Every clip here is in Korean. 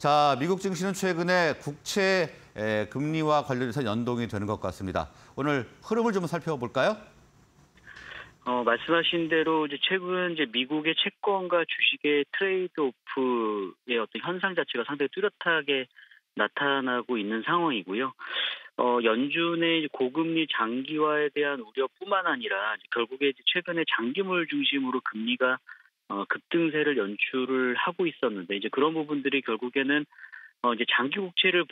자, 미국 증시는 최근에 국채 금리와 관련해서 연동이 되는 것 같습니다. 오늘 흐름을 좀 살펴볼까요? 말씀하신 대로 이제 최근 미국의 채권과 주식의 트레이드 오프의 어떤 현상 자체가 상당히 뚜렷하게 나타나고 있는 상황이고요. 연준의 고금리 장기화에 대한 우려뿐만 아니라 결국에 최근에 장기물 중심으로 금리가 급등세를 연출을 하고 있었는데 이제 그런 부분들이 결국에는 이제 장기 국채를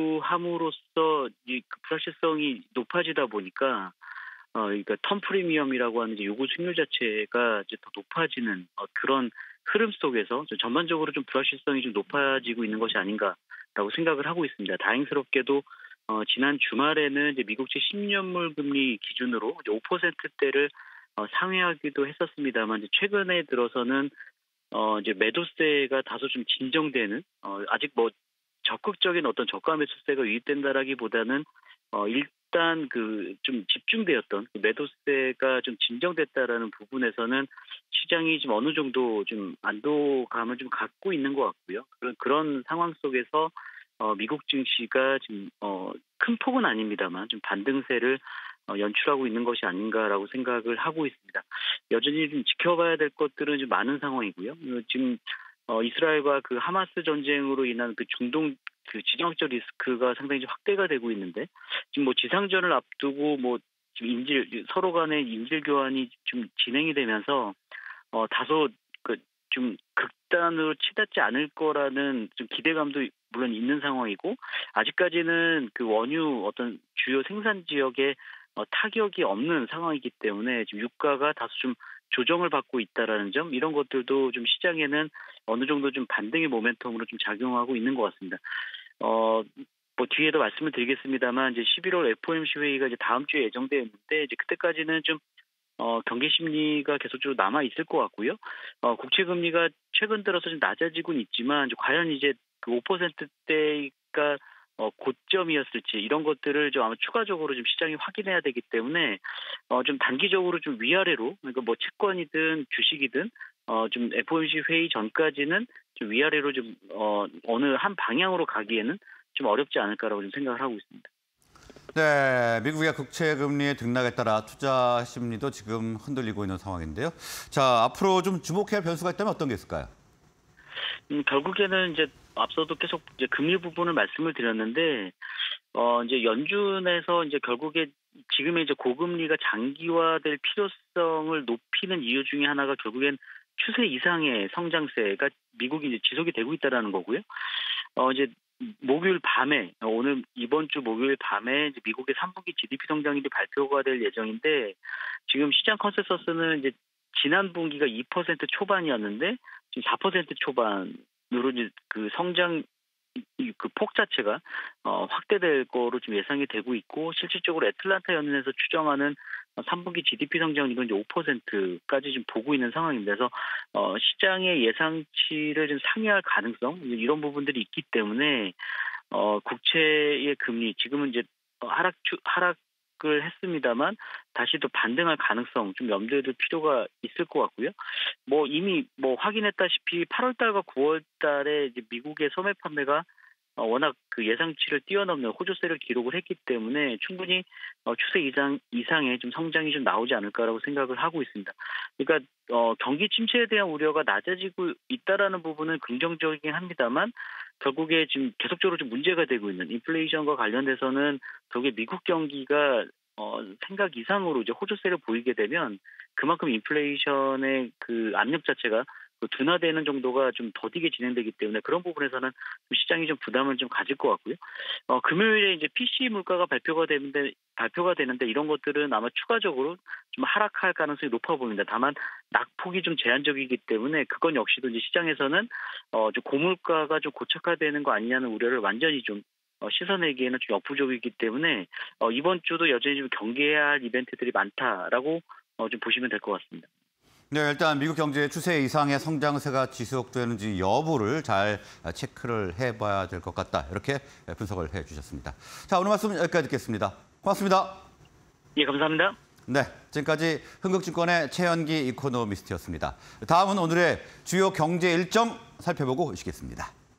보유함으로써 이 불확실성이 높아지다 보니까 그러니까 텀 프리미엄이라고 하는 이제 요구 수익률 자체가 이제 더 높아지는 그런 흐름 속에서 전반적으로 좀 불확실성이 좀 높아지고 있는 것이 아닌가라고 생각을 하고 있습니다. 다행스럽게도 지난 주말에는 이제 미국채 10년물 금리 기준으로 이제 5%대를 상회하기도 했었습니다만 이제 최근에 들어서는 이제 매도세가 다소 좀 진정되는 아직 뭐 적극적인 어떤 저가 매수세가 유입된다라기보다는 일단 그 좀 집중되었던 그 매도세가 좀 진정됐다라는 부분에서는 시장이 좀 어느 정도 좀 안도감을 좀 갖고 있는 것 같고요. 그런 상황 속에서 미국 증시가 지금 큰 폭은 아닙니다만 좀 반등세를 연출하고 있는 것이 아닌가라고 생각을 하고 있습니다. 여전히 좀 지켜봐야 될 것들은 좀 많은 상황이고요. 지금 이스라엘과 그 하마스 전쟁으로 인한 그 중동 그 지정학적 리스크가 상당히 좀 확대가 되고 있는데 지금 뭐 지상전을 앞두고 뭐 지금 서로 간의 인질 교환이 좀 진행이 되면서 다소 그 좀 극단으로 치닫지 않을 거라는 좀 기대감도 물론 있는 상황이고 아직까지는 그 원유 어떤 주요 생산 지역에 타격이 없는 상황이기 때문에 지금 유가가 다소 좀 조정을 받고 있다라는 점 이런 것들도 좀 시장에는 어느 정도 좀 반등의 모멘텀으로 좀 작용하고 있는 것 같습니다. 뭐 뒤에도 말씀을 드리겠습니다만 이제 11월 FOMC 회의가 이제 다음 주에 예정되어 있는데 이제 그때까지는 좀 경계 심리가 계속적으로 남아 있을 것 같고요. 국채 금리가 최근 들어서 좀 낮아지고는 있지만 과연 이제 그 5%대가 고점이었을지 이런 것들을 좀 아마 추가적으로 좀 시장이 확인해야 되기 때문에 좀 단기적으로 좀 위아래로 그러니까 뭐 채권이든 주식이든 좀 FOMC 회의 전까지는 좀 위아래로 좀 어느 한 방향으로 가기에는 좀 어렵지 않을까라고 좀 생각을 하고 있습니다. 네, 미국의 국채 금리의 등락에 따라 투자 심리도 지금 흔들리고 있는 상황인데요. 자, 앞으로 좀 주목해야 할 변수가 있다면 어떤 게 있을까요? 결국에는 이제 앞서도 계속 이제 금리 부분을 말씀을 드렸는데 이제 연준에서 이제 결국에 지금의 이제 고금리가 장기화될 필요성을 높이는 이유 중에 하나가 결국엔 추세 이상의 성장세가 미국이 이제 지속이 되고 있다라는 거고요. 이제 목요일 밤에 오늘 이번 주 목요일 밤에 이제 미국의 3분기 GDP 성장률이 발표가 될 예정인데 지금 시장 컨센서스는 이제 지난 분기가 2% 초반이었는데 지금 4% 초반으로 이제 그 성장 그 폭 자체가 확대될 거로 좀 예상이 되고 있고 실질적으로 애틀란타 연은에서 추정하는 3분기 GDP 성장률은 이제 5%까지 좀 보고 있는 상황입니다. 그래서 시장의 예상치를 좀 상회할 가능성 이런 부분들이 있기 때문에 국채의 금리 지금은 이제 하락을 했습니다만 다시 또 반등할 가능성 좀 염두에 둘 필요가 있을 것 같고요. 뭐 이미 뭐 확인했다시피 8월달과 9월달에 이제 미국의 소매 판매가 워낙 그 예상치를 뛰어넘는 호조세를 기록을 했기 때문에 충분히 추세 이상의 좀 성장이 좀 나오지 않을까라고 생각을 하고 있습니다. 그러니까 경기 침체에 대한 우려가 낮아지고 있다라는 부분은 긍정적이긴 합니다만 결국에 지금 계속적으로 좀 문제가 되고 있는 인플레이션과 관련돼서는 결국에 미국 경기가 생각 이상으로 이제 호조세를 보이게 되면 그만큼 인플레이션의 그 압력 자체가 둔화되는 정도가 좀 더디게 진행되기 때문에 그런 부분에서는 좀 시장이 좀 부담을 좀 가질 것 같고요. 금요일에 이제 PC 물가가 발표가 되는데 이런 것들은 아마 추가적으로 좀 하락할 가능성이 높아 보입니다. 다만 낙폭이 좀 제한적이기 때문에 그건 역시도 이제 시장에서는 좀 고물가가 좀 고착화되는 거 아니냐는 우려를 완전히 좀 씻어내기에는 좀 역부족이기 때문에 이번 주도 여전히 좀 경계해야 할 이벤트들이 많다라고 좀 보시면 될 것 같습니다. 네, 일단 미국 경제의 추세 이상의 성장세가 지속되는지 여부를 잘 체크를 해봐야 될 것 같다. 이렇게 분석을 해주셨습니다. 자, 오늘 말씀 여기까지 듣겠습니다. 고맙습니다. 예, 감사합니다. 네, 지금까지 흥국증권의 최현기 이코노미스트였습니다. 다음은 오늘의 주요 경제 일정 살펴보고 오시겠습니다.